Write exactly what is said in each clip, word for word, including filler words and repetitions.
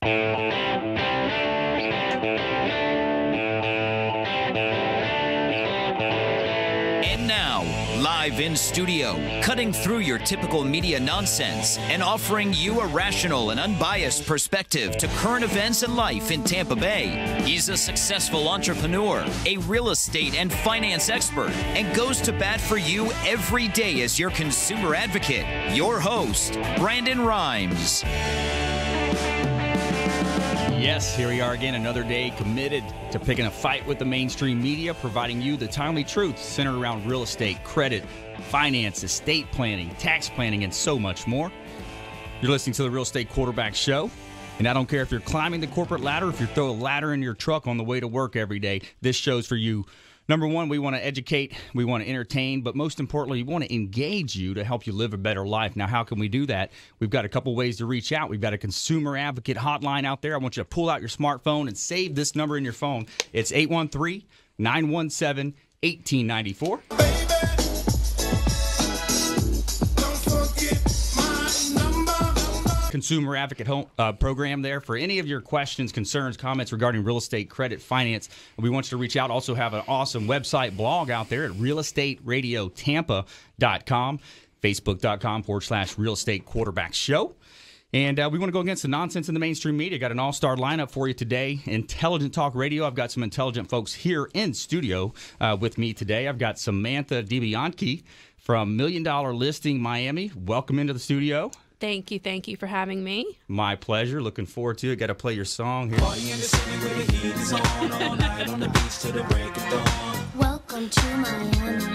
And now, live in studio, cutting through your typical media nonsense and offering you a rational and unbiased perspective to current events and life in Tampa Bay. He's a successful entrepreneur, a real estate and finance expert, and goes to bat for you every day as your consumer advocate. Your host, Brandon Rhymes. Yes, here we are again, another day committed to picking a fight with the mainstream media, providing you the timely truth centered around real estate, credit, finance, estate planning, tax planning, and so much more. You're listening to the Real Estate Quarterback Show, and I don't care if you're climbing the corporate ladder, if you throw a ladder in your truck on the way to work every day, this show's for you. Number one, we want to educate, we want to entertain, but most importantly, we want to engage you to help you live a better life. Now, how can we do that? We've got a couple ways to reach out. We've got a consumer advocate hotline out there. I want you to pull out your smartphone and save this number in your phone. It's eight one three, nine one seven, one eight nine four. Consumer Advocate home, uh, program there for any of your questions, concerns, comments regarding real estate, credit, finance. We want you to reach out. Also have an awesome website blog out there at real estate radio tampa dot com, facebook.com forward slash real estate quarterback show. And uh, we want to go against the nonsense in the mainstream media. Got an all-star lineup for you today. Intelligent Talk Radio. I've got some intelligent folks here in studio uh, with me today. I've got Samantha DiBianchi from Million Dollar Listing Miami. Welcome into the studio. Thank you. Thank you for having me. My pleasure. Looking forward to it. Got to play your song here. Welcome to Miami.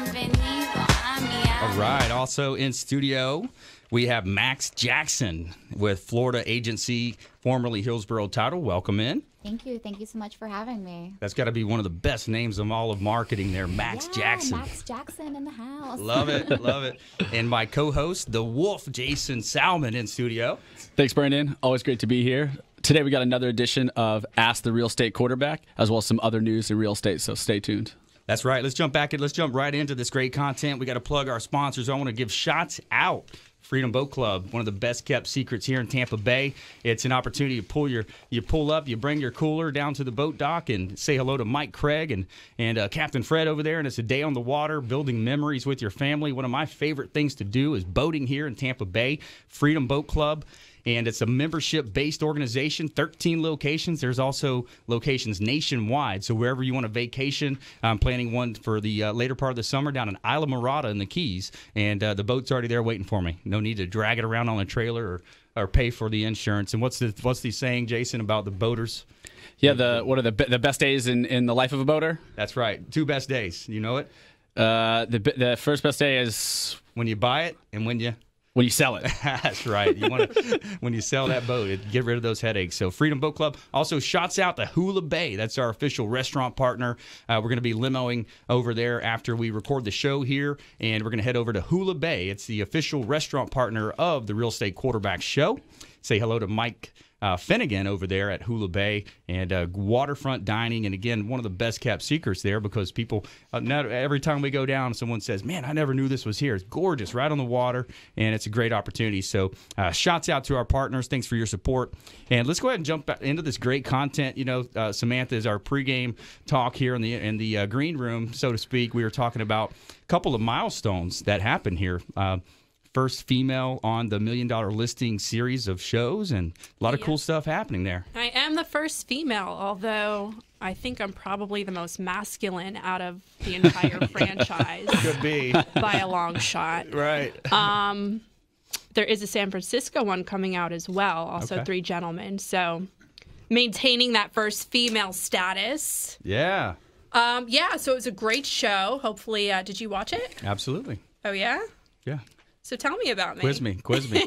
All right. Also in studio, we have Max Jackson with Florida Agency, formerly Hillsborough Title. Welcome in. Thank you. Thank you so much for having me. That's got to be one of the best names of all of marketing there, Max yeah, Jackson. Max Jackson in the house. Love it. Love it. And my co-host, the Wolf, Jason Salmon, in studio. Thanks, Brandon. Always great to be here. Today we got another edition of Ask the Real Estate Quarterback, as well as some other news in real estate, so stay tuned. That's right. Let's jump back and let's jump right into this great content. We got to plug our sponsors. I want to give shots out. Freedom Boat Club, one of the best kept secrets here in Tampa Bay. It's an opportunity to pull your, you pull up, you bring your cooler down to the boat dock and say hello to Mike Craig and and uh, Captain Fred over there. And it's a day on the water, building memories with your family. One of my favorite things to do is boating here in Tampa Bay. Freedom Boat Club. And it's a membership-based organization, thirteen locations. There's also locations nationwide. So wherever you want to vacation, I'm planning one for the uh, later part of the summer down in Isla Mirada in the Keys. And uh, the boat's already there waiting for me. No need to drag it around on a trailer or, or pay for the insurance. And what's the what's the saying, Jason, about the boaters? Yeah, the what are the the best days in, in the life of a boater? That's right. Two best days. You know it? Uh, the the first best day is when you buy it and when you... When you sell it. That's right. You want to when you sell that boat, it, get rid of those headaches. So Freedom Boat Club. Also, shots out to Hula Bay. That's our official restaurant partner. Uh, we're going to be limoing over there after we record the show here, and we're going to head over to Hula Bay. It's the official restaurant partner of the Real Estate Quarterback Show. Say hello to Mike Uh, Finnegan over there at Hula Bay and uh, waterfront dining. And again, one of the best kept secrets there because people, uh, not, every time we go down, someone says, man, I never knew this was here. It's gorgeous, right on the water, and it's a great opportunity. So uh, shots out to our partners. Thanks for your support. And let's go ahead and jump back into this great content. You know, uh, Samantha is our pregame talk here in the, in the uh, green room, so to speak. We were talking about a couple of milestones that happened here. Uh, First female on the Million Dollar Listing series of shows, and a lot of yeah. cool stuff happening there. I am the first female, although I think I'm probably the most masculine out of the entire franchise. Could be. By a long shot. Right. Um, there is a San Francisco one coming out as well, also Okay. three gentlemen. So maintaining that first female status. Yeah. Um, yeah, so it was a great show. Hopefully, uh, did you watch it? Absolutely. Oh, yeah? Yeah. So tell me about me. Quiz me. Quiz me.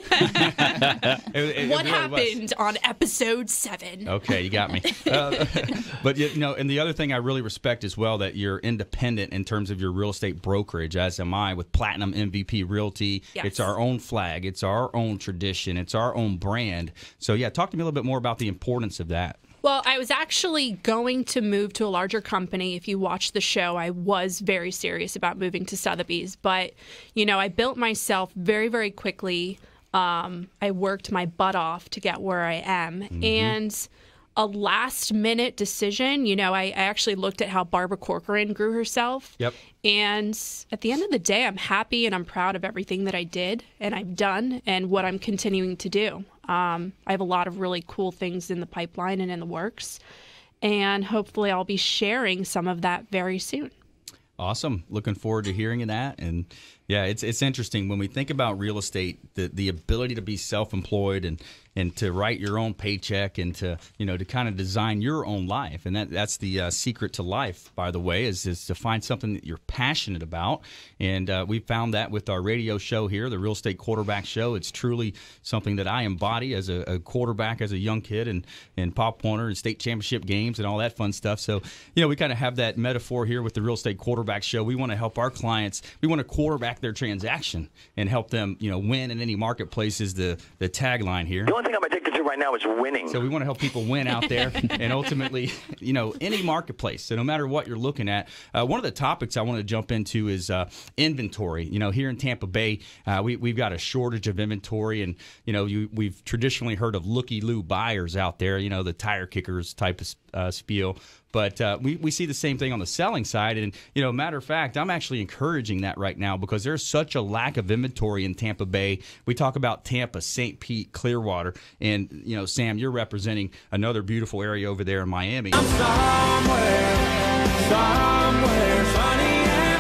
It- it- What it really was. happened on episode seven? Okay, you got me. Uh, but, you know, and the other thing I really respect as well, that you're independent in terms of your real estate brokerage, as am I, with Platinum M V P Realty. Yes. It's our own flag. It's our own tradition. It's our own brand. So, yeah, talk to me a little bit more about the importance of that. Well, I was actually going to move to a larger company. If you watched the show, I was very serious about moving to Sotheby's. But, you know, I built myself very, very quickly Um, I worked my butt off to get where I am. Mm-hmm. And a last minute decision, you know, I, I actually looked at how Barbara Corcoran grew herself. Yep. And at the end of the day, I'm happy and I'm proud of everything that I did and I've done and what I'm continuing to do. Um, I have a lot of really cool things in the pipeline and in the works. And hopefully I'll be sharing some of that very soon. Awesome. Looking forward to hearing that. And yeah, it's it's interesting when we think about real estate, the the ability to be self-employed and and to write your own paycheck and to, you know, to kind of design your own life. And that that's the uh, secret to life, by the way, is, is to find something that you're passionate about. And uh, we found that with our radio show here, the Real Estate Quarterback Show. It's truly something that I embody as a, a quarterback, as a young kid, and, and Pop Warner and state championship games and all that fun stuff. So, you know, we kind of have that metaphor here with the Real Estate Quarterback Show. We want to help our clients. We want to quarterback their transaction and help them, you know, win in any marketplace is the, the tagline here. The only thing I'm addicted to right now is winning. So we want to help people win out there and ultimately, you know, any marketplace. So no matter what you're looking at, uh, one of the topics I want to jump into is uh, inventory. You know, here in Tampa Bay, uh, we, we've got a shortage of inventory. And, you know, you, we've traditionally heard of looky-loo buyers out there, you know, the tire kickers type of uh, spiel. But uh, we, we see the same thing on the selling side. And, you know, matter of fact, I'm actually encouraging that right now because there's such a lack of inventory in Tampa Bay. We talk about Tampa, Saint Pete, Clearwater. And, you know, Sam, you're representing another beautiful area over there in Miami. I'm somewhere, somewhere sunny and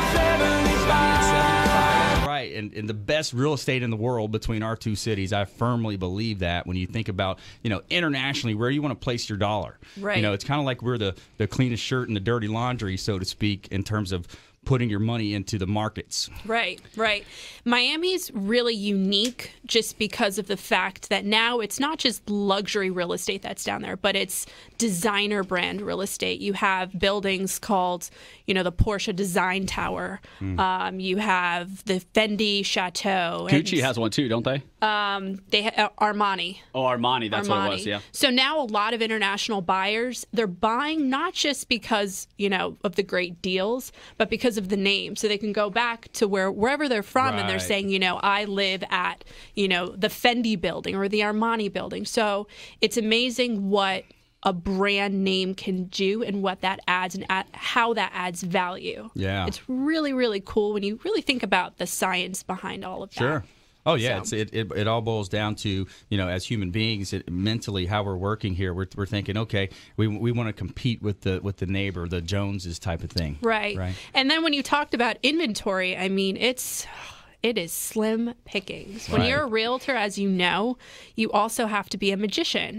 seventy-five. Right. And, and the best real estate in the world between our two cities. I firmly believe that when you think about, you know, internationally, where you want to place your dollar. Right. You know, it's kind of like we're the, the cleanest shirt in the dirty laundry, so to speak, in terms of putting your money into the markets. Right, right. Miami's really unique just because of the fact that now it's not just luxury real estate that's down there, but it's designer brand real estate. You have buildings called, you know, the Porsche Design Tower. Mm. Um, you have the Fendi Chateau. Gucci and, has one too, don't they? Um, they ha- uh, Armani. Oh, Armani. That's Armani. what it was. Yeah. So now a lot of international buyers, they're buying not just because, you know, of the great deals, but because of the name. So they can go back to where wherever they're from, right. and they're saying, you know, I live at, you know, the Fendi building or the Armani building. So it's amazing what a brand name can do and what that adds and add, how that adds value. Yeah. It's really, really cool when you really think about the science behind all of that. Sure. Oh, yeah. So. It's, it, it it all boils down to, you know, as human beings, it, mentally, how we're working here. We're, we're thinking, okay, we we want to compete with the with the neighbor, the Joneses type of thing. Right. Right. And then when you talked about inventory, I mean, it's it is slim pickings. When Right. you're a realtor, as you know, you also have to be a magician.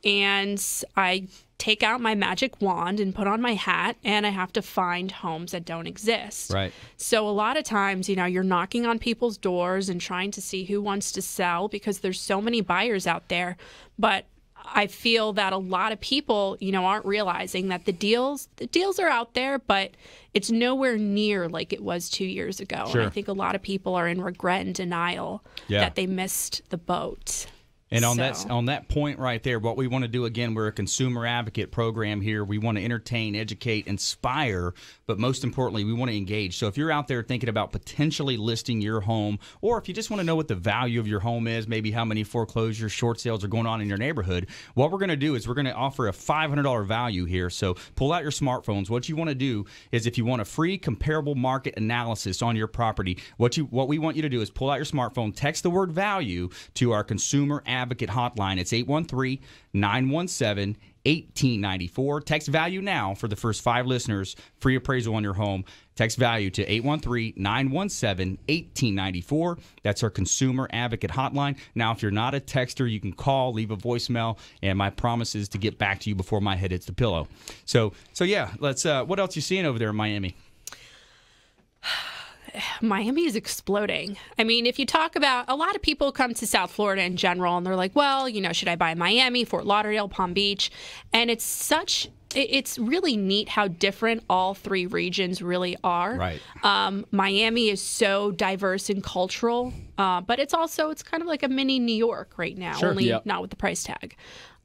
And I take out my magic wand and put on my hat, and I have to find homes that don't exist. Right. So a lot of times, you know, you're knocking on people's doors and trying to see who wants to sell because there's so many buyers out there. But I feel that a lot of people, you know, aren't realizing that the deals, the deals are out there, but it's nowhere near like it was two years ago. Sure. And I think a lot of people are in regret and denial Yeah. that they missed the boat. And on So- that on that point right there, what we want to do, again, we're a consumer advocate program here. We want to entertain, educate, inspire, but most importantly, we want to engage. So if you're out there thinking about potentially listing your home, or if you just want to know what the value of your home is, maybe how many foreclosures, short sales are going on in your neighborhood, what we're going to do is we're going to offer a five hundred dollars value here. So pull out your smartphones. What you want to do is, if you want a free comparable market analysis on your property, what you what we want you to do is pull out your smartphone, text the word value to our consumer advocate hotline. It's eight one three, nine one seven, one eight nine four. Text value now for the first five listeners. Free appraisal on your home. Text value to eight one three, nine one seven, one eight nine four. That's our consumer advocate hotline. Now, if you're not a texter, you can call, leave a voicemail, and my promise is to get back to you before my head hits the pillow. So, so yeah, let's. Uh, what else you seeing over there in Miami? Miami is exploding. I mean, if you talk about, a lot of people come to South Florida in general and they're like, well, you know, should I buy Miami, Fort Lauderdale, Palm Beach? And it's such, it's really neat how different all three regions really are. Right. Um, Miami is so diverse and cultural, uh, but it's also, it's kind of like a mini New York right now, Sure. only Yep. not with the price tag.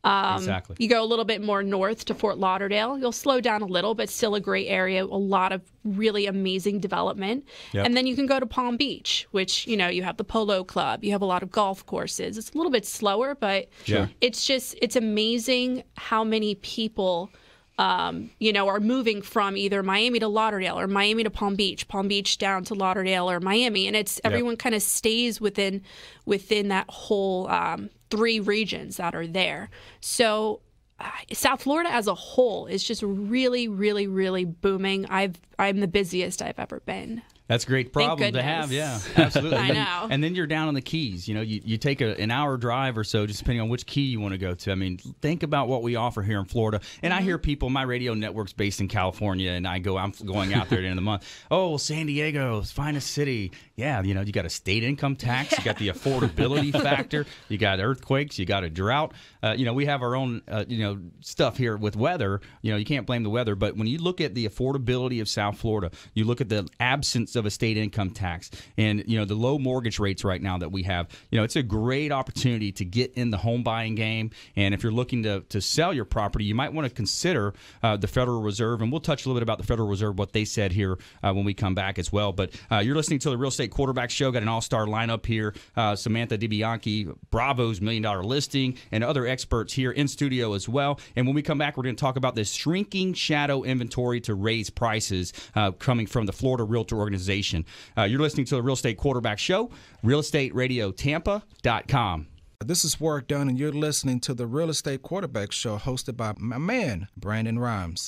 Um, exactly. You go a little bit more north to Fort Lauderdale, you'll slow down a little, but still a great area. A lot of really amazing development. Yep. And then you can go to Palm Beach, which, you know, you have the Polo Club, you have a lot of golf courses. It's a little bit slower, but Sure. it's just, it's amazing how many people Um, you know, are moving from either Miami to Lauderdale or Miami to Palm Beach, Palm Beach down to Lauderdale or Miami, and it's everyone Yep. kind of stays within within that whole um, three regions that are there. So uh, South Florida as a whole is just really, really, really booming. I've I'm the busiest I've ever been. That's a great problem to have, yeah, absolutely. I And- know. And then you're down on the Keys. You know, you, you take a, an hour drive or so, just depending on which key you want to go to. I mean, think about what we offer here in Florida. And Mm-hmm. I hear people, my radio network's based in California, and I go, I'm going out there at the end of the month. Oh, well, San Diego's finest city. Yeah, you know, you got a state income tax, you got the affordability factor, you got earthquakes, you got a drought. Uh, you know, we have our own, uh, you know, stuff here with weather. You know, you can't blame the weather, but when you look at the affordability of South Florida, you look at the absence of a state income tax and, you know, the low mortgage rates right now that we have, you know, it's a great opportunity to get in the home buying game. And if you're looking to, to sell your property, you might want to consider uh, the Federal Reserve. And we'll touch a little bit about the Federal Reserve, what they said here uh, when we come back as well. But uh, you're listening to the Real Estate Quarterback Show. Got an all-star lineup here. Uh, Samantha DiBianchi, Bravo's Million Dollar Listing, and other experts here in studio as well. And when we come back, we're going to talk about this shrinking shadow inventory to raise prices uh, coming from the Florida Realtor Organization. Uh, you're listening to the Real Estate Quarterback Show, real estate radio tampa dot com. This is Warwick Dunn, and you're listening to the Real Estate Quarterback Show hosted by my man, Brandon Rhymes.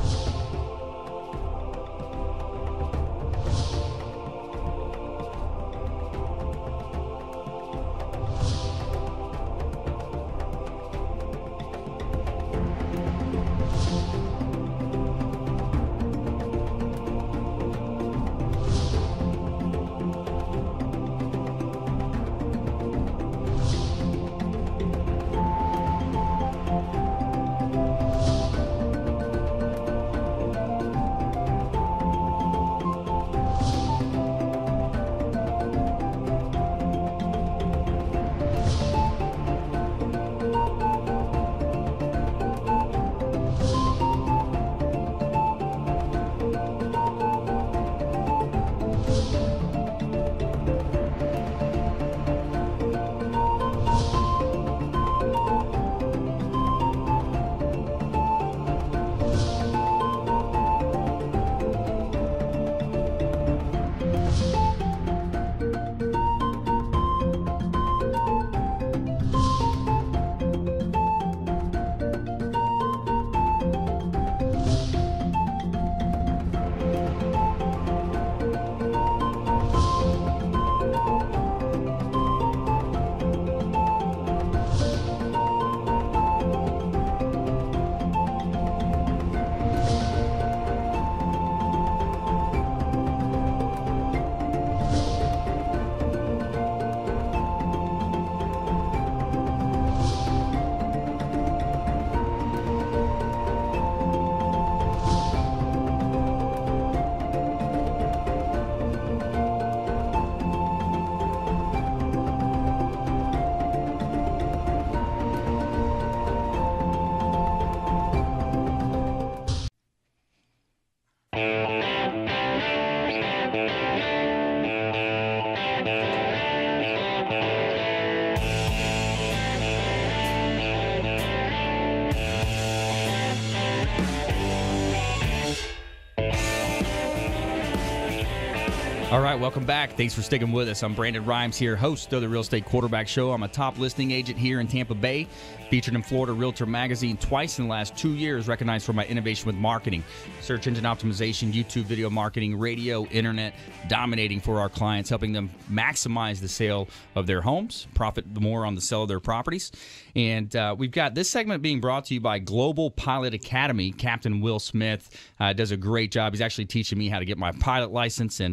All right, welcome back. Thanks for sticking with us. I'm Brandon Rhymes here, host of the Real Estate Quarterback Show. I'm a top listing agent here in Tampa Bay, featured in Florida Realtor Magazine twice in the last two years, recognized for my innovation with marketing, search engine optimization, YouTube video marketing, radio, internet, dominating for our clients, helping them maximize the sale of their homes, profit more on the sale of their properties. And uh, we've got this segment being brought to you by Global Pilot Academy. Captain Will Smith uh, does a great job. He's actually teaching me how to get my pilot license. And uh,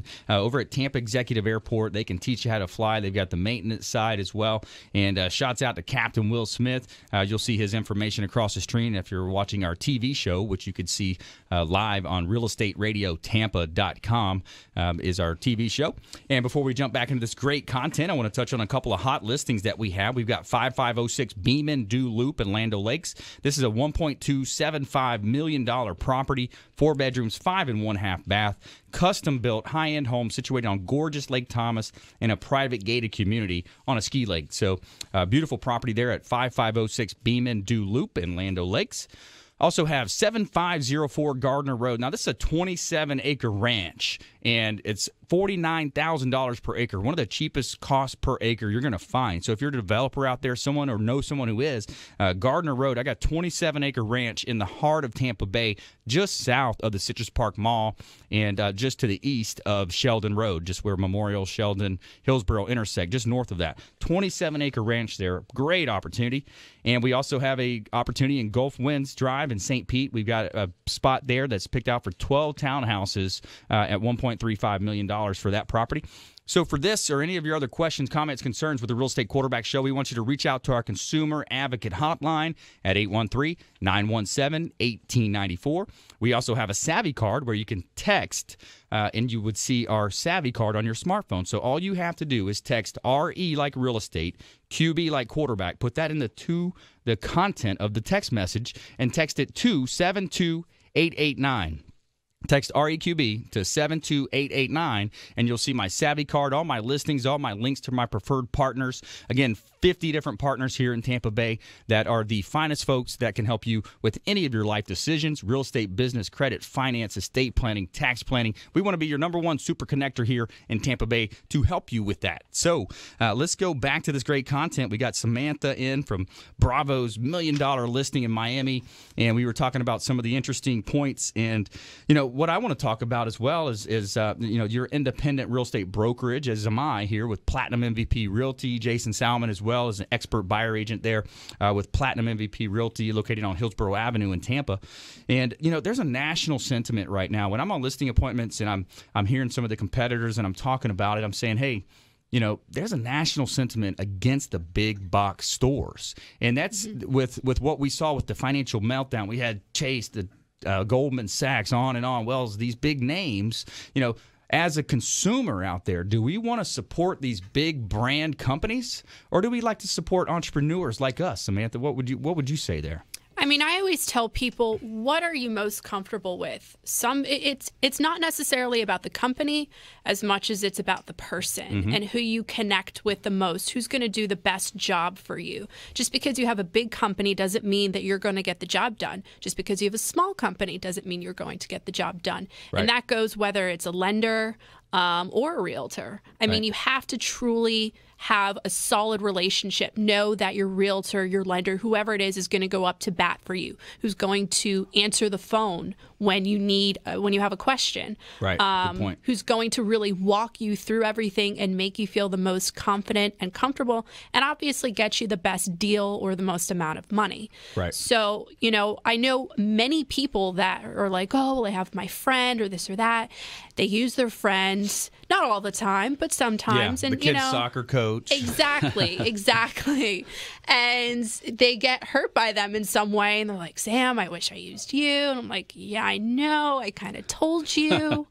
over at Tampa Executive Airport. They can teach you how to fly. They've got the maintenance side as well. And uh, shouts out to Captain Will Smith. Uh, you'll see his information across the screen if you're watching our T V show, which you could see uh, live on real estate radio tampa dot com um, is our T V show. And before we jump back into this great content, I want to touch on a couple of hot listings that we have. We've got five five oh six Beeman Dew Loop in Land Lakes. This is a one point two seven five million dollars property, four bedrooms, five and one half bath, custom built high-end home situated on gorgeous Lake Thomas in a private gated community on a ski lake. So uh, beautiful property there at five five oh six Beeman Dew Loop in Land Lakes. Also have seven five oh four Gardner Road. Now, this is a twenty-seven acre ranch, and it's forty-nine thousand dollars per acre, one of the cheapest costs per acre you're going to find. So if you're a developer out there, someone or know someone who is, uh, Gardner Road, I got twenty-seven acre ranch in the heart of Tampa Bay, just south of the Citrus Park Mall and uh, just to the east of Sheldon Road, just where Memorial, Sheldon, Hillsborough intersect, just north of that. twenty-seven acre ranch there, great opportunity. And we also have a opportunity in Gulf Winds Drive in Saint Pete. We've got a spot there that's picked out for twelve townhouses uh, at one point three five million dollars for that property. So for this or any of your other questions, comments, concerns with the Real Estate Quarterback Show, we want you to reach out to our Consumer Advocate Hotline at eight one three, nine one seven, one eight nine four. We also have a Savvy card where you can text uh, and you would see our Savvy card on your smartphone. So all you have to do is text R E like real estate, Q B like quarterback, put that in the two, the content of the text message, and text it to seven two eight eight nine. Text R E Q B to seven two eight eight nine, and you'll see my Savvy card, all my listings, all my links to my preferred partners. Again, fifty different partners here in Tampa Bay that are the finest folks that can help you with any of your life decisions, real estate, business, credit, finance, estate planning, tax planning. We want to be your number one super connector here in Tampa Bay to help you with that. So uh, let's go back to this great content. We got Samantha in from Bravo's Million Dollar Listing in Miami, and we were talking about some of the interesting points. And, you know, what I want to talk about as well is, is uh, you know, your independent real estate brokerage, as am I here with Platinum M V P Realty. Jason Salmon as well as an expert buyer agent there uh, with Platinum M V P Realty located on Hillsborough Avenue in Tampa. And, you know, there's a national sentiment right now. When I'm on listing appointments and I'm I'm hearing some of the competitors and I'm talking about it, I'm saying, hey, you know, there's a national sentiment against the big box stores. And that's mm-hmm. with, with what we saw with the financial meltdown. We had Chase, the Uh, Goldman Sachs, on and on. Wells, these big names, you know, as a consumer out there, do we want to support these big brand companies, or do we like to support entrepreneurs like us? Samantha, what would you what would you say there? I mean, I always tell people, what are you most comfortable with? Some it's it's not necessarily about the company as much as it's about the person mm-hmm. and who you connect with the most, who's going to do the best job for you. Just because you have a big company doesn't mean that you're going to get the job done. Just because you have a small company doesn't mean you're going to get the job done. Right. And that goes whether it's a lender um, or a realtor. I right. mean, you have to truly have a solid relationship. Know that your realtor, your lender, whoever it is, is going to go up to bat for you, who's going to answer the phone when you need, uh, when you have a question. Right. Um, Good point. Who's going to really walk you through everything and make you feel the most confident and comfortable, and obviously get you the best deal or the most amount of money. Right. So, you know, I know many people that are like, oh, well, I have my friend or this or that. They use their friends, not all the time, but sometimes. Yeah, and the kid's you know, soccer coach. Exactly, exactly. And they get hurt by them in some way, and they're like, Sam, I wish I used you. And I'm like, yeah, I know. I kind of told you.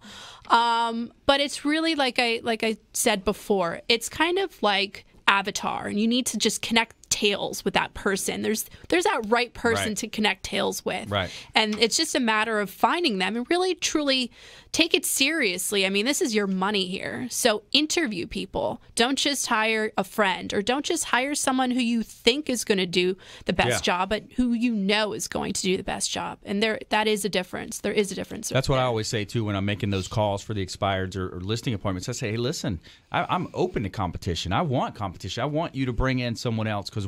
um, but it's really like I like I said before, it's kind of like Avatar, and you need to just connect tails with that person. There's there's that right person right. to connect tails with. Right. And it's just a matter of finding them and really truly take it seriously. I mean, this is your money here. So interview people. Don't just hire a friend, or don't just hire someone who you think is going to do the best yeah. job, but who you know is going to do the best job. And there that is a difference. There is a difference. That's what there. I always say, too, when I'm making those calls for the expireds or, or listing appointments. I say, hey, listen, I, I'm open to competition. I want competition. I want you to bring in someone else, because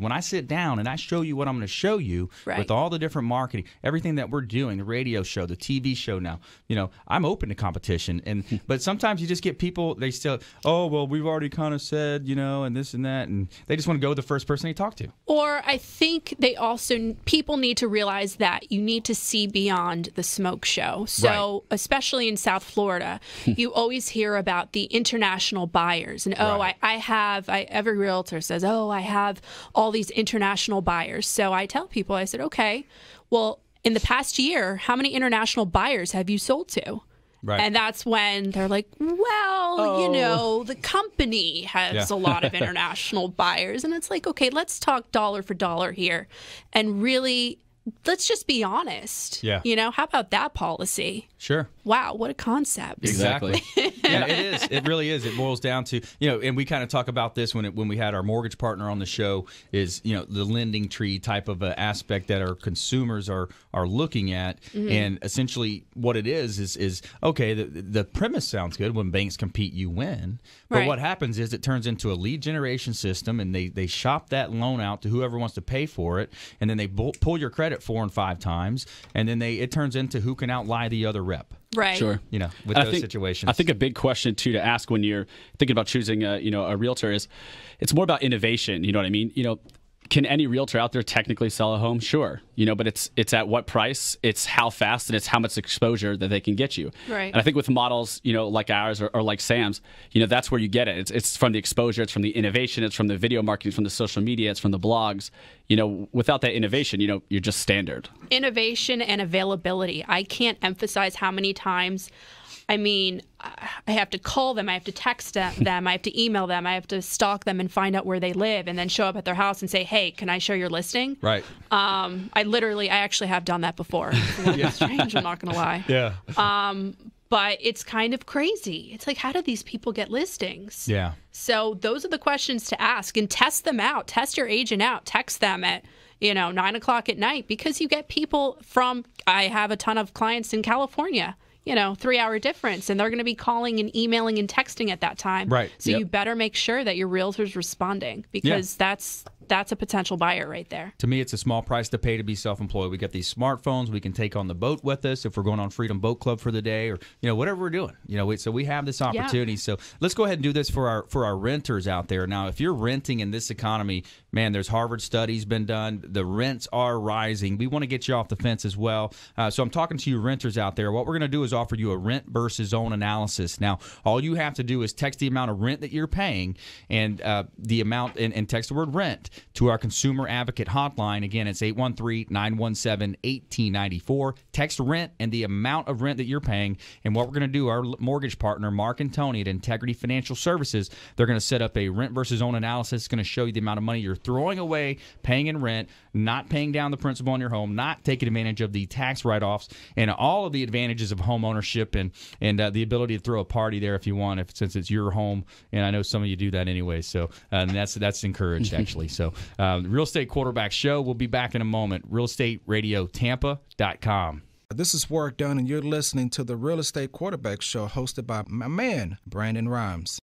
when I sit down and I show you what I'm going to show you Right. with all the different marketing, everything that we're doing, the radio show, the T V show now, you know, I'm open to competition. And but sometimes you just get people, they still, oh, well, we've already kind of said, you know, and this and that. And they just want to go with the first person they talk to. Or I think they also, people need to realize that you need to see beyond the smoke show. So, Right. especially in South Florida, you always hear about the international buyers. And, oh, Right. I, I have, I, every realtor says, oh, I have all these international buyers. So I tell people, I said, okay, well, in the past year, how many international buyers have you sold to? Right. And that's when they're like, well, you know, the company has Yeah. a lot of international buyers. And it's like, okay, let's talk dollar for dollar here. And really, let's just be honest. Yeah. You know, how about that policy? Sure. Wow, what a concept. Exactly. Yeah, it is. It really is. It boils down to, you know, and we kind of talk about this when it, when we had our mortgage partner on the show is, you know, the lending tree type of a aspect that our consumers are are looking at. Mm-hmm. And essentially what it is is, is okay, the, the premise sounds good. When banks compete, you win. But Right. what happens is it turns into a lead generation system, and they, they shop that loan out to whoever wants to pay for it. And then they bull, pull your credit four and five times. And then they it turns into who can outlie the other rep. Right. Sure. You know, with I those think, situations. I think a big question too to ask when you're thinking about choosing a you know a realtor is, it's more about innovation. You know what I mean? You know, can any realtor out there technically sell a home? Sure. You know, but it's it's at what price, it's how fast, and it's how much exposure that they can get you. Right. And I think with models, you know, like ours or, or like Sam's, you know, that's where you get it. It's it's from the exposure, it's from the innovation, it's from the video marketing, it's from the social media, it's from the blogs. You know, without that innovation, you know, you're just standard. Innovation and availability. I can't emphasize how many times, I mean, I have to call them, I have to text them, I have to email them, I have to stalk them and find out where they live, and then show up at their house and say, hey, can I show your listing? Right. Um, I literally, I actually have done that before. It's a little bit strange, I'm not going to lie. Yeah. Um, but it's kind of crazy. It's like, how do these people get listings? Yeah. So those are the questions to ask, and test them out. Test your agent out. Text them at, you know, nine o'clock at night, because you get people from, I have a ton of clients in California, you know, three hour difference, and they're going to be calling and emailing and texting at that time. Right. So Yep. you better make sure that your realtor's responding, because that's that's a potential buyer right there. To me, it's a small price to pay to be self-employed. We got these smartphones. We can take on the boat with us if we're going on Freedom Boat Club for the day, or you know whatever we're doing. You know, we, so we have this opportunity. So let's go ahead and do this for our for our renters out there. Now, if you're renting in this economy, man, there's Harvard studies been done. The rents are rising. We want to get you off the fence as well. Uh, so I'm talking to you renters out there. What we're going to do is offer you a rent versus own analysis. Now, all you have to do is text the amount of rent that you're paying and uh, the amount, and, and text the word rent to our consumer advocate hotline. Again, it's eight one three, nine one seven, one eight nine four. Text rent and the amount of rent that you're paying. And what we're going to do, our mortgage partner, Mark and Tony at Integrity Financial Services, they're going to set up a rent versus own analysis. It's going to show you the amount of money you're throwing away, paying in rent, not paying down the principal on your home, not taking advantage of the tax write-offs, and all of the advantages of home ownership, and and uh, the ability to throw a party there if you want, if since it's your home. And I know some of you do that anyway, so uh, and that's that's encouraged actually. So uh, the Real Estate Quarterback Show. We'll be back in a moment. real estate radio tampa dot com. This is Work Done, and you're listening to the Real Estate Quarterback Show, hosted by my man, Brandon Rhymes.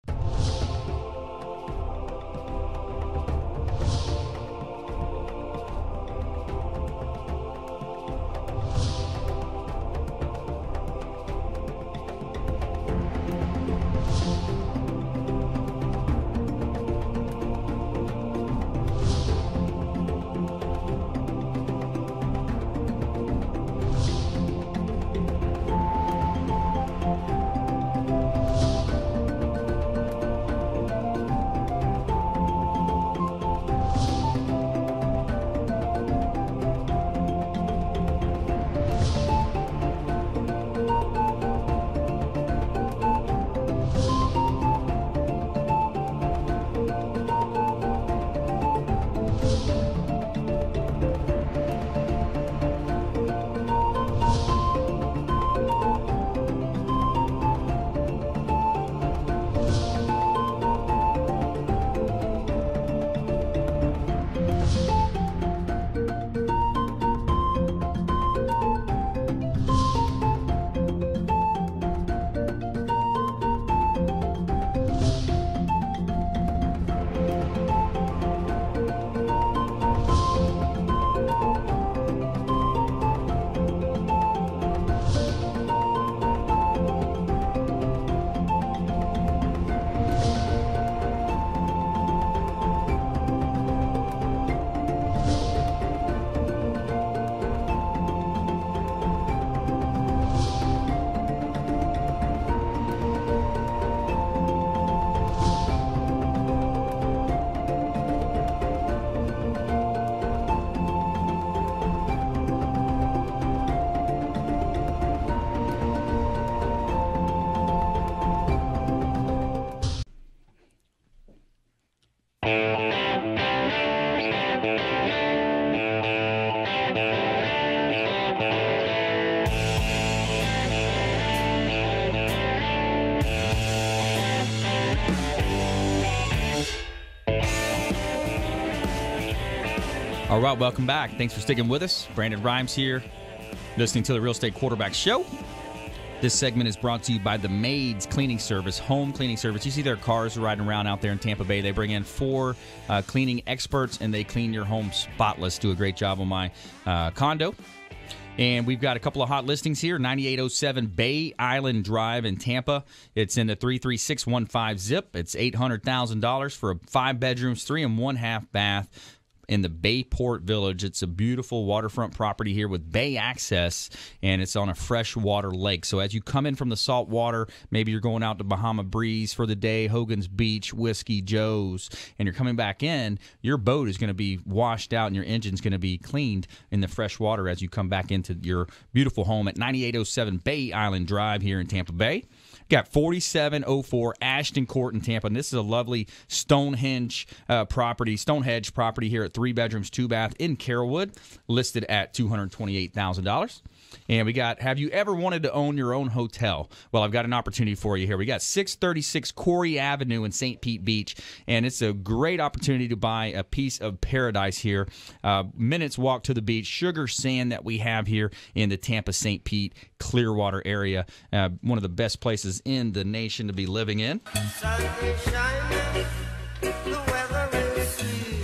All right, welcome back. Thanks for sticking with us. Brandon Rhymes here, listening to the Real Estate Quarterback Show. This segment is brought to you by the Maids Cleaning Service, home cleaning service. You see their cars riding around out there in Tampa Bay. They bring in four uh, cleaning experts, and they clean your home spotless. Do a great job on my uh, condo. And we've got a couple of hot listings here, ninety-eight oh seven Bay Island Drive in Tampa. It's in the three three six one five zip. It's eight hundred thousand dollars for five bedrooms, three and one half bath in the Bayport Village. It's a beautiful waterfront property here with bay access, and it's on a freshwater lake. So as you come in from the salt water, maybe you're going out to Bahama Breeze for the day, Hogan's Beach, Whiskey Joe's, and you're coming back in, your boat is going to be washed out and your engine's going to be cleaned in the fresh water as you come back into your beautiful home at ninety-eight oh seven Bay Island Drive here in Tampa Bay. Got forty-seven oh four Ashton Court in Tampa, and this is a lovely Stonehenge uh, property, Stonehenge property here at three bedrooms, two bath in Carrollwood, listed at two hundred twenty-eight thousand dollars. And we got, have you ever wanted to own your own hotel? Well, I've got an opportunity for you here. We got six thirty-six Corey Avenue in Saint Pete Beach, and it's a great opportunity to buy a piece of paradise here. Uh, minutes walk to the beach, sugar sand that we have here in the Tampa, Saint Pete, Clearwater area. Uh, one of the best places in the nation to be living in. Sun is shining, the weather is sweet.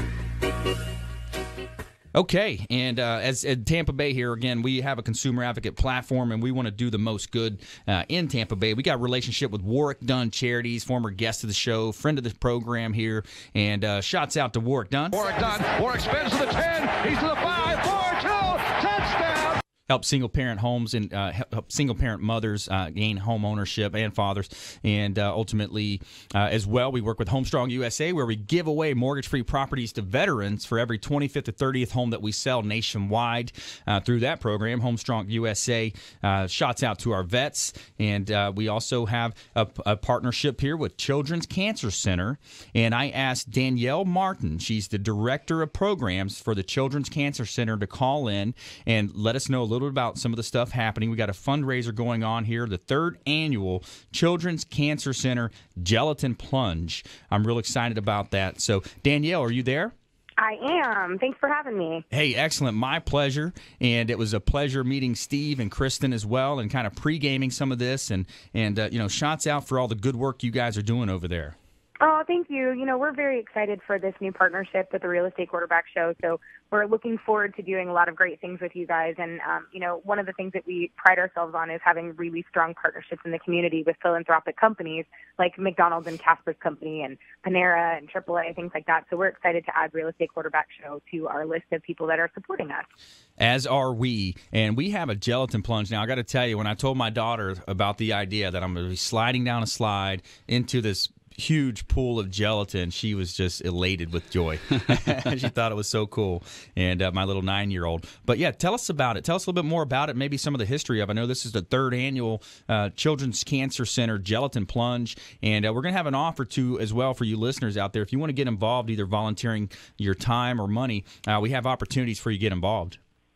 Okay, and uh, as at Tampa Bay here, again, we have a consumer advocate platform, and we want to do the most good uh, in Tampa Bay. We got a relationship with Warwick Dunn Charities, former guest of the show, friend of the program here, and uh, shots out to Warwick Dunn. Warwick Dunn, Warwick spins to the ten, he's to the five, four, two, touchdown! Help single-parent homes and uh, help single-parent mothers uh, gain home ownership and fathers. And uh, ultimately, uh, as well, we work with Homestrong U S A, where we give away mortgage-free properties to veterans for every twenty-fifth to thirtieth home that we sell nationwide uh, through that program. Homestrong U S A uh, shots out to our vets. And uh, we also have a, a partnership here with Children's Cancer Center. And I asked Danielle Martin, she's the director of programs for the Children's Cancer Center, to call in and let us know a little about some of the stuff happening. We got a fundraiser going on here, the third annual Children's Cancer Center Gelatin Plunge. I'm real excited about that. So, Danielle, are you there? I am. Thanks for having me. Hey, excellent. My pleasure. And it was a pleasure meeting Steve and Kristen as well, and kind of pre-gaming some of this. And, and uh, you know, shots out for all the good work you guys are doing over there. Oh, thank you. You know, we're very excited for this new partnership with the Real Estate Quarterback Show. So we're looking forward to doing a lot of great things with you guys. And, um, you know, one of the things that we pride ourselves on is having really strong partnerships in the community with philanthropic companies like McDonald's and Casper's Company and Panera and triple A, things like that. So we're excited to add Real Estate Quarterback Show to our list of people that are supporting us. As are we. And we have a gelatin plunge. Now, I got to tell you, when I told my daughter about the idea that I'm going to be sliding down a slide into this huge pool of gelatin, she was just elated with joy. She thought it was so cool. And uh, my little nine-year-old. But yeah, tell us about it. Tell us a little bit more about it, maybe some of the history of it. I know this is the third annual uh, Children's Cancer Center Gelatin Plunge, and uh, we're going to have an offer, too, as well for you listeners out there. If you want to get involved, either volunteering your time or money, uh, we have opportunities for you to get involved.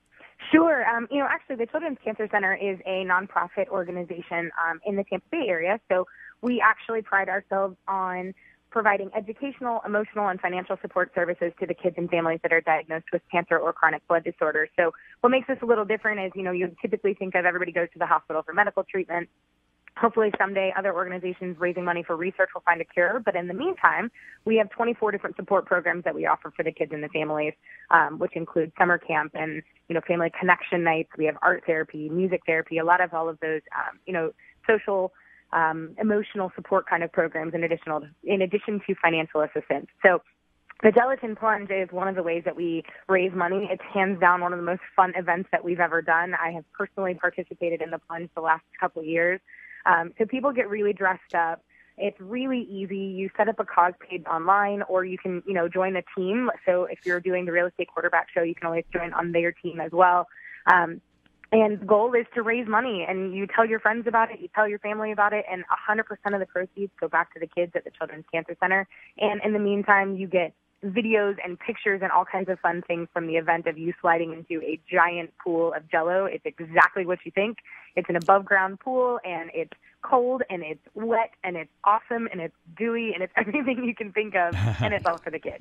Sure. Um, you know, actually, the Children's Cancer Center is a nonprofit organization um, in the Tampa Bay area, so we actually pride ourselves on providing educational, emotional, and financial support services to the kids and families that are diagnosed with cancer or chronic blood disorders. So what makes this a little different is, you know, you typically think of everybody goes to the hospital for medical treatment. Hopefully someday other organizations raising money for research will find a cure. But in the meantime, we have twenty-four different support programs that we offer for the kids and the families, um, which include summer camp and, you know, family connection nights. We have art therapy, music therapy, a lot of all of those, um, you know, social Um, emotional support kind of programs in additional, in addition to financial assistance. So the Gelatin Plunge is one of the ways that we raise money. It's hands down one of the most fun events that we've ever done. I have personally participated in the plunge the last couple of years. Um, so people get really dressed up. It's really easy. You set up a cause page online, or you can, you know, join the team. So if you're doing the Real Estate Quarterback Show, you can always join on their team as well. Um, And the goal is to raise money, and you tell your friends about it, you tell your family about it, and one hundred percent of the proceeds go back to the kids at the Children's Cancer Center. And in the meantime, you get videos and pictures and all kinds of fun things from the event of you sliding into a giant pool of Jell-O. It's exactly what you think. It's an above-ground pool, and it's cold, and it's wet, and it's awesome, and it's dewy, and it's everything you can think of, and it's all for the kids.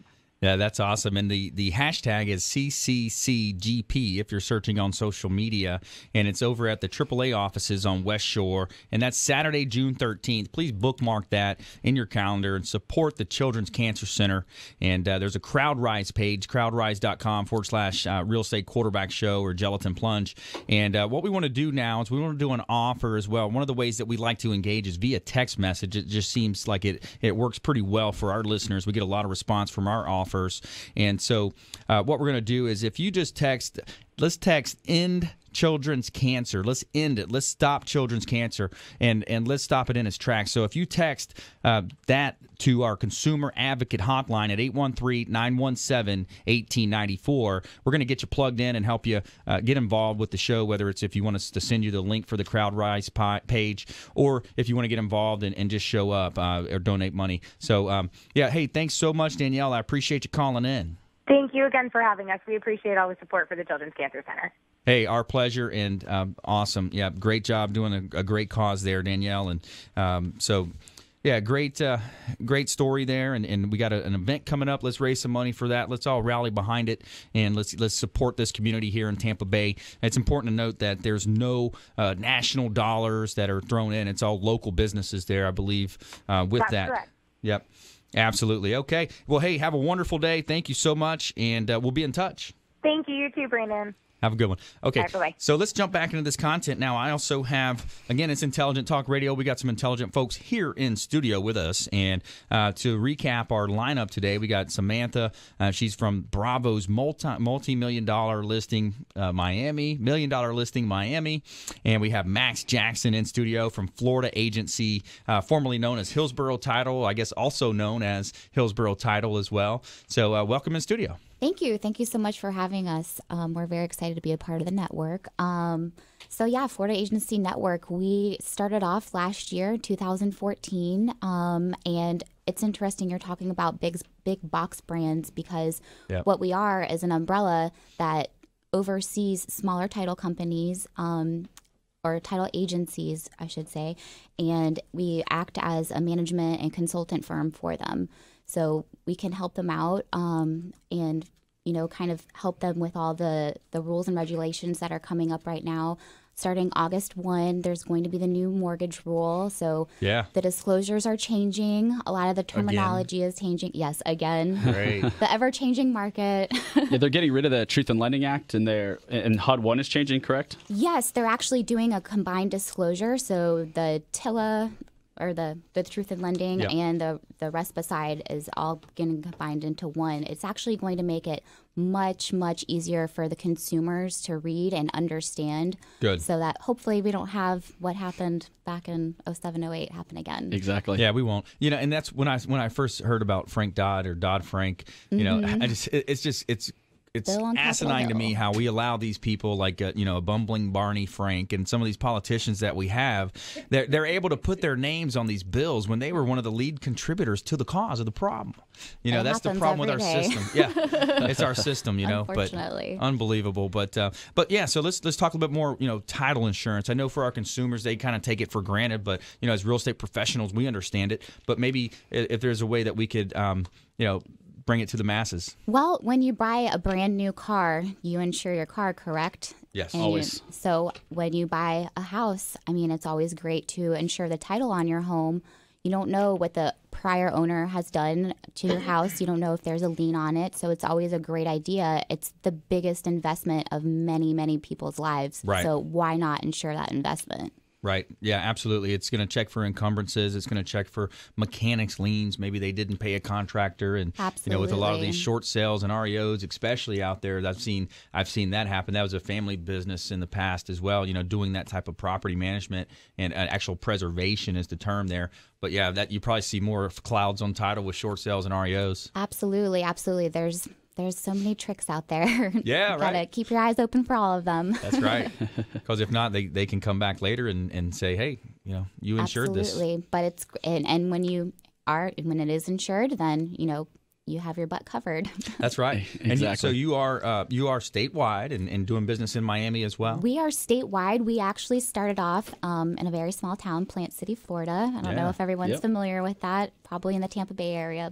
Yeah, that's awesome. And the, the hashtag is C C C G P if you're searching on social media. And it's over at the triple A offices on West Shore. And that's Saturday, June thirteenth. Please bookmark that in your calendar and support the Children's Cancer Center. And uh, there's a CrowdRise page, crowdrise.com forward slash uh, real estate quarterback show or gelatin plunge. And uh, what we want to do now is we want to do an offer as well. One of the ways that we like to engage is via text message. It just seems like it, it works pretty well for our listeners. We get a lot of response from our offer. And so uh, what we're going to do is if you just text, let's text end children's cancer. Let's end it. Let's stop children's cancer and, and let's stop it in its tracks. So if you text uh, that to our consumer advocate hotline at eight one three, nine one seven, one eight nine four, we're going to get you plugged in and help you uh, get involved with the show, whether it's if you want us to send you the link for the CrowdRise pi- page or if you want to get involved and, and just show up uh, or donate money. So, um, yeah, hey, thanks so much, Danielle. I appreciate you calling in. Thank you again for having us. We appreciate all the support for the Children's Cancer Center. Hey, our pleasure, and um, awesome. Yeah, great job doing a, a great cause there, Danielle. And um, so, yeah, great uh, great story there. And, and we got a, an event coming up. Let's raise some money for that. Let's all rally behind it, and let's let's support this community here in Tampa Bay. It's important to note that there's no uh, national dollars that are thrown in. It's all local businesses there, I believe, uh, with That's that. correct. Yep, absolutely. Okay. Well, hey, have a wonderful day. Thank you so much, and uh, we'll be in touch. Thank you. You too, Brandon. Have a good one. Okay, All right, bye-bye. So let's jump back into this content now. I also have, again, it's Intelligent Talk Radio. We got some intelligent folks here in studio with us. And uh, to recap our lineup today, we got Samantha. Uh, she's from Bravo's multi, multi-million dollar listing uh, Miami, million dollar listing Miami. And we have Max Jackson in studio from Florida Agency, uh, formerly known as Hillsborough Title, I guess also known as Hillsborough Title as well. So uh, welcome in studio. Thank you. Thank you so much for having us. Um, we're very excited to be a part of the network. Um, so yeah, Florida Agency Network, we started off last year, two thousand fourteen. Um, and it's interesting you're talking about big, big box brands because Yep. what we are is an umbrella that oversees smaller title companies, um, or title agencies, I should say, and we act as a management and consultant firm for them. So we can help them out um, and, you know, kind of help them with all the, the rules and regulations that are coming up right now. Starting August first, there's going to be the new mortgage rule. So Yeah. the disclosures are changing. A lot of the terminology is changing. Yes, again. Great. The ever-changing market. Yeah, they're getting rid of the Truth in Lending Act, and they're and H U D one is changing, correct? Yes, they're actually doing a combined disclosure. So the T I L A or the, the Truth in Lending Yep. and the, the RESPA side is all getting combined into one. It's actually going to make it much, much easier for the consumers to read and understand. Good. So that hopefully we don't have what happened back in oh seven, oh eight happen again. Exactly. Yeah, we won't. You know, and that's when I when I first heard about Frank Dodd or Dodd Frank. You know, Mhm. I just it, it's just it's. It's Bill on Capitol asinine to me Hill. how we allow these people like uh, you know a bumbling Barney Frank and some of these politicians that we have. They're they're able to put their names on these bills when they were one of the lead contributors to the cause of the problem. You know, It that's the happens problem with our every day. system. Yeah, it's our system. You know, Unfortunately. but unbelievable. But uh, but yeah, so let's let's talk a little bit more. You know, title insurance. I know for our consumers they kind of take it for granted, but you know, as real estate professionals, we understand it. But maybe i- if there's a way that we could, um, you know. bring it to the masses. Well, when you buy a brand new car, you insure your car, correct? Yes, And you- always. so when you buy a house, I mean, it's always great to insure the title on your home. You don't know what the prior owner has done to your house. You don't know if there's a lien on it. So it's always a great idea. It's the biggest investment of many, many people's lives. Right. So why not insure that investment? Right. Yeah, absolutely. It's going to check for encumbrances. It's going to check for mechanics liens. Maybe they didn't pay a contractor, and you know, with a lot of Absolutely. these short sales and R E Os, especially out there, I've seen I've seen that happen. That was a family business in the past as well. You know, doing that type of property management and uh, actual preservation is the term there. But yeah, that you probably see more of clouds on title with short sales and R E Os. Absolutely. Absolutely. There's there's so many tricks out there. Yeah, You gotta right. keep your eyes open for all of them. That's right. Because if not, they, they can come back later and, and say, hey, you know, you insured this. Absolutely, but it's and, and when you are when it is insured, then you know you have your butt covered. That's right. And you, so Exactly. you are uh, you are statewide and, and doing business in Miami as well. We are statewide. We actually started off um, in a very small town, Plant City, Florida. I don't Yeah. know if everyone's Yep. familiar with that. Probably in the Tampa Bay area, but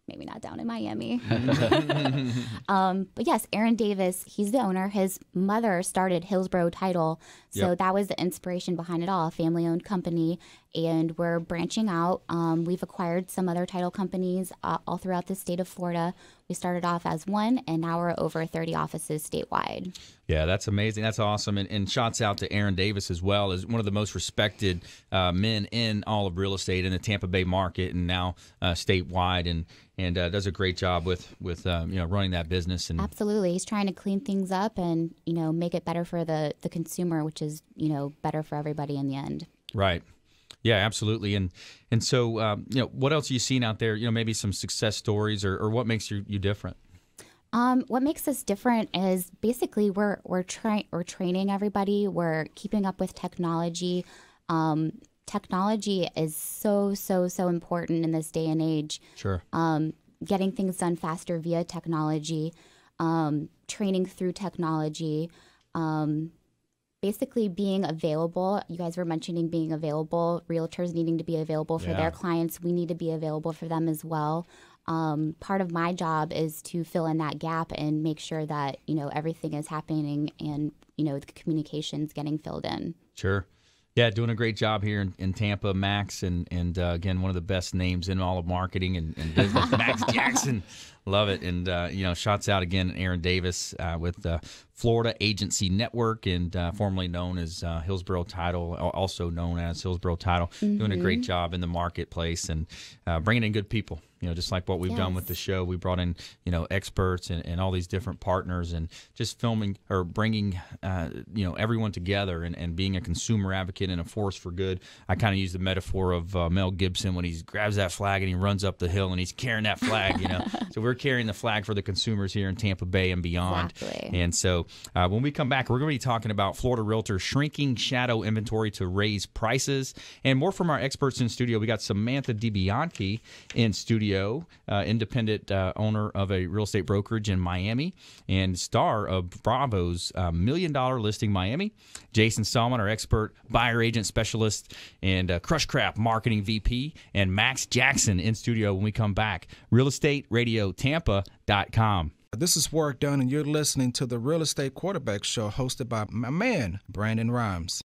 maybe not down in Miami. um, but yes, Aaron Davis, he's the owner. His mother started Hillsborough Title. So yep. that was the inspiration behind it all, a family-owned company. And we're branching out. Um, we've acquired some other title companies uh, all throughout the state of Florida. We started off as one, and now we're over thirty offices statewide. Yeah, that's amazing. That's awesome. And, and shouts out to Aaron Davis as well, as one of the most respected uh, men in all of real estate in the Tampa Bay market, and now uh, statewide, and and uh, does a great job with with um, you know running that business. And absolutely, he's trying to clean things up and you know make it better for the the consumer, which is you know better for everybody in the end. Right. Yeah, absolutely. And and so, um, you know, what else are you seeing out there? You know, maybe some success stories, or, or what makes you, you different? Um, what makes us different is basically we're we're trying we're training everybody. We're keeping up with technology. Um, technology is so so so important in this day and age. Sure. Um, getting things done faster via technology, um, training through technology. Um, Basically being available. You guys were mentioning being available, realtors needing to be available for yeah. their clients. We need to be available for them as well. Um, part of my job is to fill in that gap and make sure that, you know, everything is happening and, you know, the communication's getting filled in. Sure. Yeah, doing a great job here in, in Tampa, Max, and, and uh, again, one of the best names in all of marketing and, and business, Max Jackson. Love it. And, uh, you know, shouts out again, Aaron Davis uh, with uh, Florida Agency Network, and uh, formerly known as uh, Hillsborough Title, also known as Hillsborough Title, mm-hmm. doing a great job in the marketplace and uh, bringing in good people. You know, just like what we've yes. done with the show, we brought in, you know, experts and, and all these different partners, and just filming or bringing, uh, you know, everyone together and, and being a consumer advocate and a force for good. I kind of use the metaphor of uh, Mel Gibson when he grabs that flag and he runs up the hill and he's carrying that flag, you know. So we're carrying the flag for the consumers here in Tampa Bay and beyond. Exactly. And so uh, when we come back, we're going to be talking about Florida Realtors shrinking shadow inventory to raise prices, and more from our experts in studio. We got Samantha DiBianchi in studio. Uh, independent uh, owner of a real estate brokerage in Miami and star of Bravo's uh, Million Dollar Listing Miami. Jason Salmon, our expert buyer agent specialist and uh, Crush Craft marketing V P, and Max Jackson in studio when we come back. real estate radio tampa dot com. This is Work Done, and you're listening to the Real Estate Quarterback Show hosted by my man, Brandon Rhymes.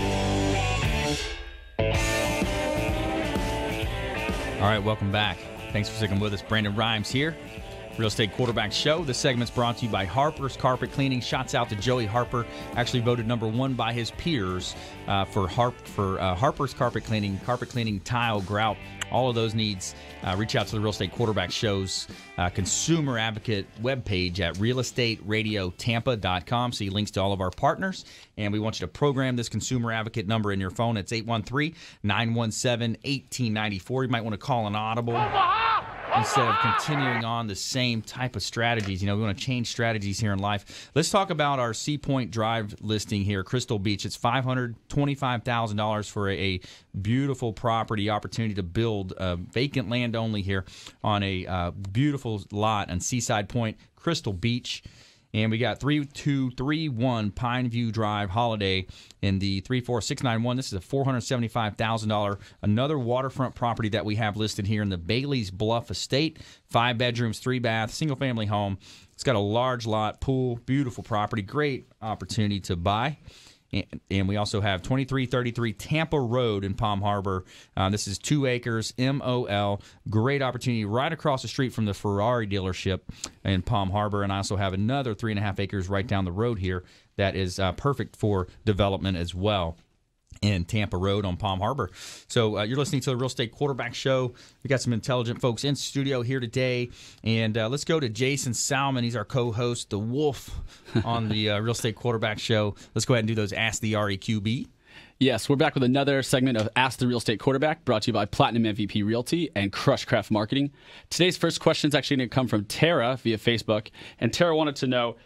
All right, welcome back. Thanks for sticking with us. Brandon Rhymes here. Real Estate Quarterback Show. This segment's brought to you by Harper's Carpet Cleaning. Shots out to Joey Harper, actually voted number one by his peers uh, for Harp for uh, Harper's Carpet Cleaning, carpet cleaning, tile, grout, all of those needs. Uh, reach out to the Real Estate Quarterback Show's uh, consumer advocate webpage at real estate radio tampa dot com. See links to all of our partners. And we want you to program this consumer advocate number in your phone. It's eight one three, nine one seven, one eight nine four. You might want to call an audible instead of continuing on the same type of strategies. You know, we want to change strategies here in life. Let's talk about our Sea Point Drive listing here, Crystal Beach. It's five hundred twenty-five thousand dollars for a, a beautiful property opportunity to build uh, vacant land only here on a uh, beautiful lot on Seaside Point, Crystal Beach. And we got three two three one Pineview Drive, Holiday, in the three four six nine one. This is a four hundred seventy-five thousand dollars, another waterfront property that we have listed here in the Bailey's Bluff Estate. Five bedrooms, three baths, single-family home. It's got a large lot, pool, beautiful property, great opportunity to buy. And, and we also have twenty-three thirty-three Tampa Road in Palm Harbor. Uh, this is two acres, M O L. Great opportunity right across the street from the Ferrari dealership in Palm Harbor. And I also have another three and a half acres right down the road here that is uh, perfect for development as well in Tampa Road on Palm Harbor. So uh, you're listening to the Real Estate Quarterback Show. We got some intelligent folks in studio here today. And uh, let's go to Jason Salmon. He's our co-host, the Wolf, on the uh, Real Estate Quarterback Show. Let's go ahead and do those Ask the R E Q B. Yes, we're back with another segment of Ask the Real Estate Quarterback, brought to you by Platinum M V P Realty and Crushcraft Marketing. Today's first question is actually going to come from Tara via Facebook. And Tara wanted to know,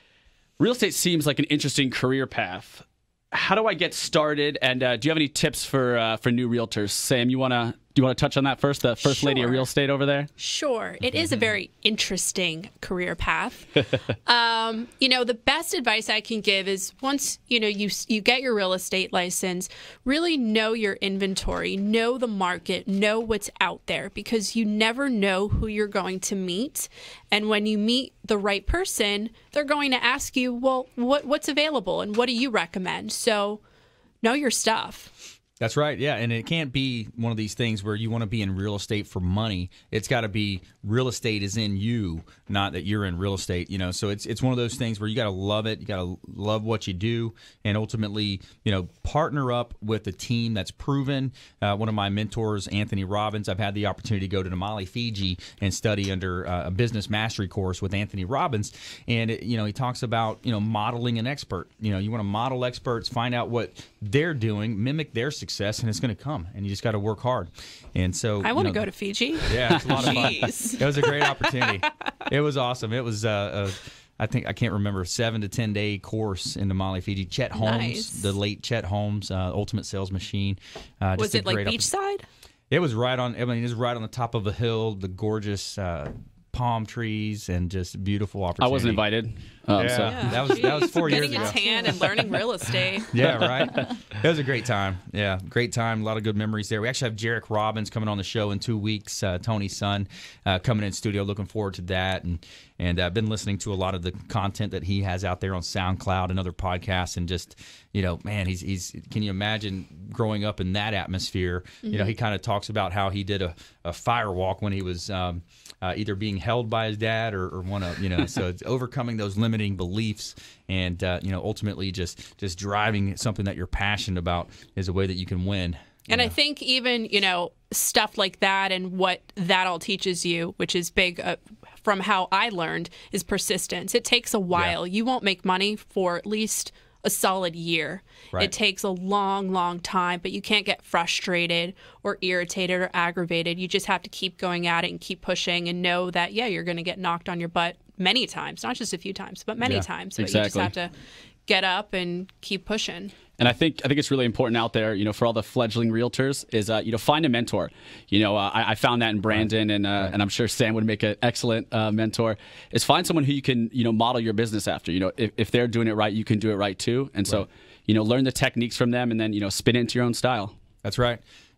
real estate seems like an interesting career path. How do I get started? And uh, do you have any tips for uh, for new realtors? Sam, you wanna do you want to touch on that first? The first Sure. lady of real estate over there. Sure. It is a very interesting career path. um, you know, the best advice I can give is once, you know, you you get your real estate license, really know your inventory, know the market, know what's out there, because you never know who you're going to meet. And when you meet the right person, they're going to ask you, well, what what's available and what do you recommend? So know your stuff. That's right, yeah, and it can't be one of these things where you want to be in real estate for money. It's got to be real estate is in you, not that you're in real estate, you know. So it's it's one of those things where you got to love it, you got to love what you do, and ultimately, you know, partner up with a team that's proven. Uh, one of my mentors, Anthony Robbins, I've had the opportunity to go to Namale, Fiji, and study under uh, a business mastery course with Anthony Robbins, and it, you know, he talks about, you know, modeling an expert. You know, you want to model experts, find out what they're doing, mimic their success. Success, and it's going to come, and you just got to work hard. And so I want to you know, go to Fiji. Yeah, it's a lot of fun. Jeez. It was a great opportunity. It was awesome. It was, uh, a, I think I can't remember, seven to ten day course in Namale, Fiji. Chet Holmes, Nice. the late Chet Holmes, uh, Ultimate Sales Machine. Uh, Was just a it like great opportunity. beachside? It was right on. I mean, it was right on the top of a hill. The gorgeous uh, palm trees and just beautiful opportunity. I wasn't invited. Um, yeah, so. Yeah, that was that was four years Getting ago. a tan and learning real estate. Yeah, right. It was a great time. Yeah, great time. A lot of good memories there. We actually have Jarek Robbins coming on the show in two weeks. Uh, Tony's son uh, coming in studio. Looking forward to that. And and I've uh, been listening to a lot of the content that he has out there on SoundCloud and other podcasts. And just, you know, man, he's he's. Can you imagine growing up in that atmosphere? Mm-hmm. You know, he kind of talks about how he did a, a fire walk when he was um, uh, either being held by his dad or, or one of, you know, so it's overcoming those limiting beliefs. And, uh, you know, ultimately just, just driving something that you're passionate about is a way that you can win. And know? I think even, you know, stuff like that and what that all teaches you, which is big uh, from how I learned, is persistence. It takes a while. Yeah. You won't make money for at least a solid year. Right. It takes a long, long time, but you can't get frustrated or irritated or aggravated. You just have to keep going at it and keep pushing and know that, yeah, you're going to get knocked on your butt many times, not just a few times, but many yeah, times. But exactly. you just have to get up and keep pushing. And I think I think it's really important out there, you know, for all the fledgling realtors, is uh, you know, find a mentor. You know, uh, I, I found that in Brandon, right. and uh, right. and I'm sure Sam would make an excellent uh, mentor. Is find someone who you can, you know, model your business after. You know, if, if they're doing it right, you can do it right too. And so, right. you know, learn the techniques from them, and then, you know, spin it into your own style. That's right.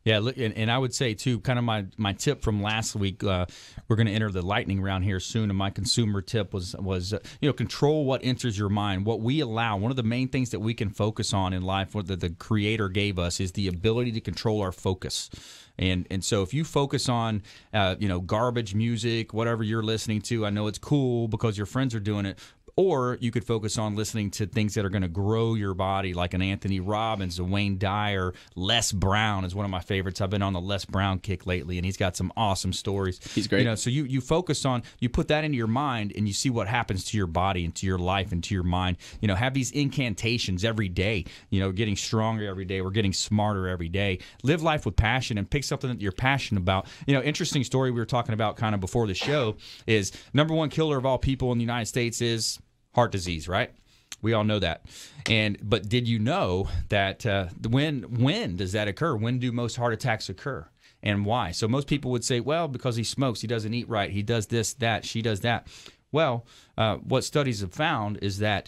Yeah, look, and, and I would say, too, kind of my, my tip from last week, uh, we're going to enter the lightning round here soon, and my consumer tip was, was uh, you know, control what enters your mind, what we allow. One of the main things that we can focus on in life, what the, the Creator gave us, is the ability to control our focus. And and so if you focus on, uh, you know, garbage music, whatever you're listening to, I know it's cool because your friends are doing it, or you could focus on listening to things that are going to grow your body, like an Anthony Robbins, a Wayne Dyer. Les Brown is one of my favorites. I've been on the Les Brown kick lately, and he's got some awesome stories. He's great. You know, so you, you focus on, you put that into your mind, and you see what happens to your body and to your life and to your mind. You know, have these incantations every day. You know, getting stronger every day. We're getting smarter every day. Live life with passion and pick something that you're passionate about. You know, interesting story we were talking about kind of before the show is number one killer of all people in the United States is heart disease, right? We all know that. And but did you know that uh, when when does that occur? When do most heart attacks occur? And why? So most people would say, well, because he smokes, he doesn't eat right, he does this, that, she does that. Well, uh, what studies have found is that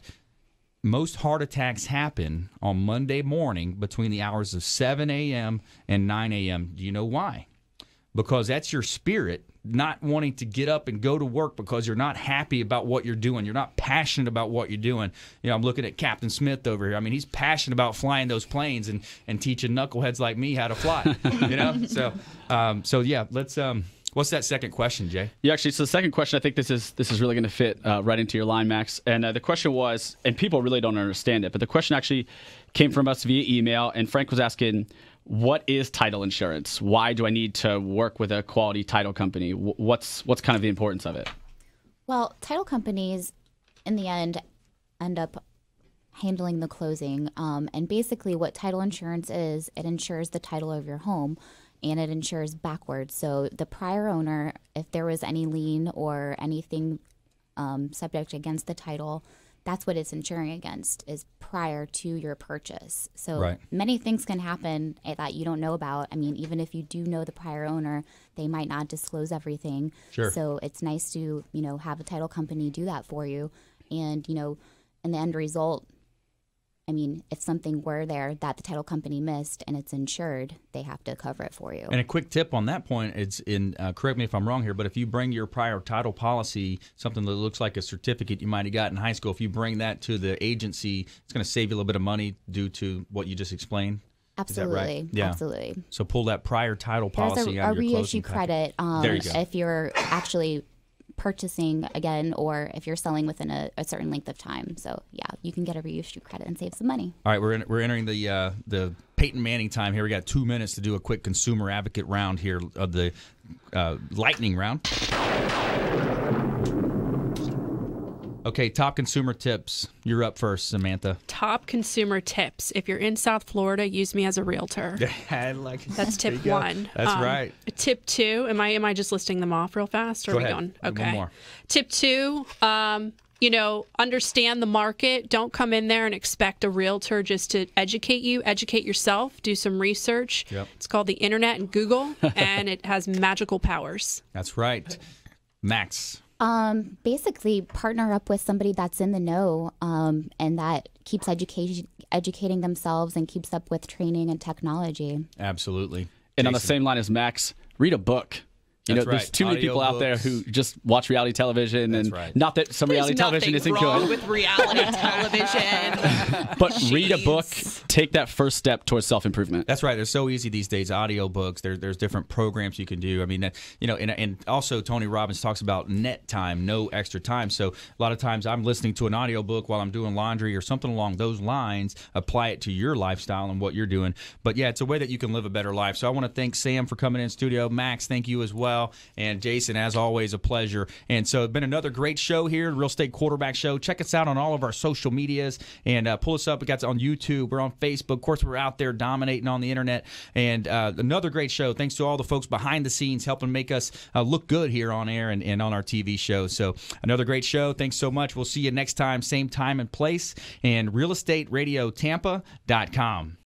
most heart attacks happen on Monday morning between the hours of seven a.m. and nine a.m. Do you know why? Because that's your spirit not wanting to get up and go to work because you're not happy about what you're doing. You're not passionate about what you're doing. You know, I'm looking at Captain Smith over here. I mean, he's passionate about flying those planes and, and teaching knuckleheads like me how to fly. You know, so um, so yeah. Let's. Um, what's that second question, Jay? Yeah, actually, so the second question, I think this is this is really going to fit uh, right into your line, Max. And uh, the question was, and people really don't understand it, but the question actually came from us via email, and Frank was asking, what is title insurance? Why do I need to work with a quality title company? What's what's kind of the importance of it? Well, title companies, in the end, end up handling the closing. Um, and basically what title insurance is, it insures the title of your home, and it insures backwards. So the prior owner, if there was any lien or anything um, subject against the title, that's what it's insuring against, is prior to your purchase. So right. Many things can happen that you don't know about. I mean, even if you do know the prior owner, they might not disclose everything. Sure. So it's nice to, you know, have a title company do that for you. And, you know, in the end result, I mean, if something were there that the title company missed and it's insured, they have to cover it for you. And a quick tip on that point, it's in, uh, correct me if I'm wrong here, but if you bring your prior title policy, something that looks like a certificate you might have got in high school, if you bring that to the agency, it's going to save you a little bit of money due to what you just explained. Absolutely. Is that right? Yeah. Absolutely. So pull that prior title policy There's a, out a of your reissue closing credit um, there you go. if you're actually purchasing again, or if you're selling within a, a certain length of time. So yeah, you can get a reissue credit and save some money. All right, we're in, we're entering the uh, the Peyton Manning time here. We got two minutes to do a quick consumer advocate round here of the uh, lightning round. Okay, top consumer tips. You're up first, Samantha. Top consumer tips. If you're in South Florida, use me as a realtor. I like it. That's tip one. That's um, right. Tip two. Am I am I just listing them off real fast? Or Go are we ahead. going? One Okay. more. Tip two. Um, you know, understand the market. Don't come in there and expect a realtor just to educate you. Educate yourself. Do some research. Yep. It's called the internet and Google, and it has magical powers. That's right. Max. Um, basically, partner up with somebody that's in the know um, and that keeps education, educating themselves and keeps up with training and technology. Absolutely. And Jason. on the same line as Max, read a book. You That's know, there's right. too many Audio people out there books. who just watch reality television, That's and right. not that some reality television isn't good. with reality television. But read a book, take that first step towards self-improvement. That's right. They're so easy these days. Audio books. There, there's different programs you can do. I mean, uh, you know, and, and also Tony Robbins talks about net time, no extra time. So a lot of times I'm listening to an audio book while I'm doing laundry or something along those lines. Apply it to your lifestyle and what you're doing. But yeah, it's a way that you can live a better life. So I want to thank Sam for coming in studio. Max, thank you as well. And Jason, as always, a pleasure. And so it's been another great show here, Real Estate Quarterback Show. Check us out on all of our social medias and uh, pull us up. We got on YouTube. We're on Facebook. Of course, we're out there dominating on the internet. And uh, another great show. Thanks to all the folks behind the scenes helping make us uh, look good here on air and, and on our T V show. So another great show. Thanks so much. We'll see you next time, same time and place. And real estate radio tampa dot com.